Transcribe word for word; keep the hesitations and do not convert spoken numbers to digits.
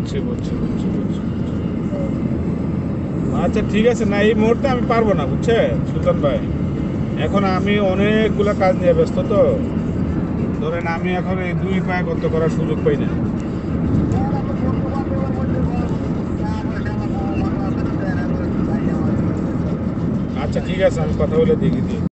বুঝছি বুঝছি বুঝছি বুঝছি আচ্ছা ঠিক আছে, না এই মুহূর্তে আমি পারবো না, বুঝছে সুলতান ভাই। এখন আমি অনেকগুলো কাজ নিয়ে ব্যস্ত তো, ধরেন আমি এখন এই দুই পায়ে করতে করার সুযোগ পাই না। আচ্ছা ঠিক আছে, আমি কথা বলে দেখি দিই।